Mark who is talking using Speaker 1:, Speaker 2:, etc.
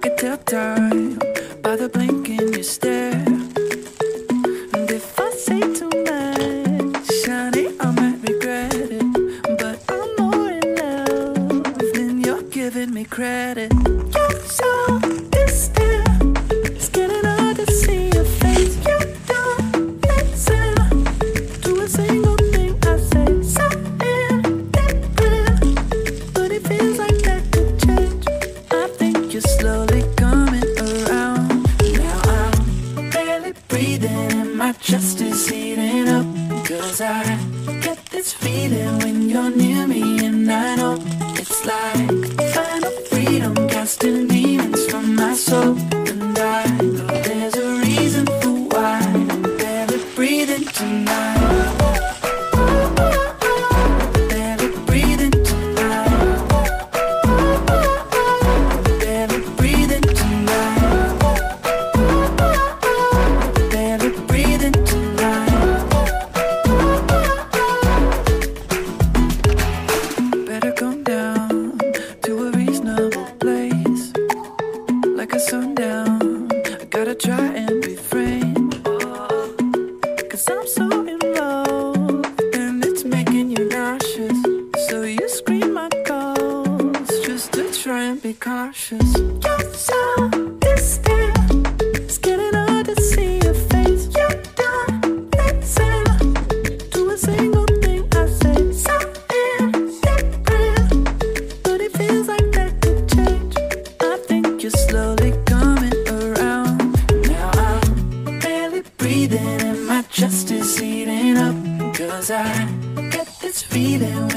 Speaker 1: can tell time by the blink in your stare. And if I say too much, honey, I might regret it. But I'm more in love than you're giving me credit. You're so distant, it's getting hard to see your face. You don't listen to a single thing I say. Something different, but it feels like that could change. I think you're slowly coming around. Now I'm barely breathing and my chest is heating up. Cause I get this feeling when you're near me, and I know it's like final freedom, casting demons from my soul. And I know there's a reason for why I'm barely breathing tonight. Barely breathing tonight. Barely breathing tonight. Barely breathing tonight. Better come down to a reasonable place, like a sundown. I gotta try and refrain, cause I'm so involved and it's making you nauseous. So you scream my calls just to try and be cautious. You're so distant, it's getting hard to see your face. You don't listen to a single thing I say. Something different, but it feels like that could change. I think you're slowly coming around. Now I'm barely breathing and my chest is heating up. Cause I get this feeling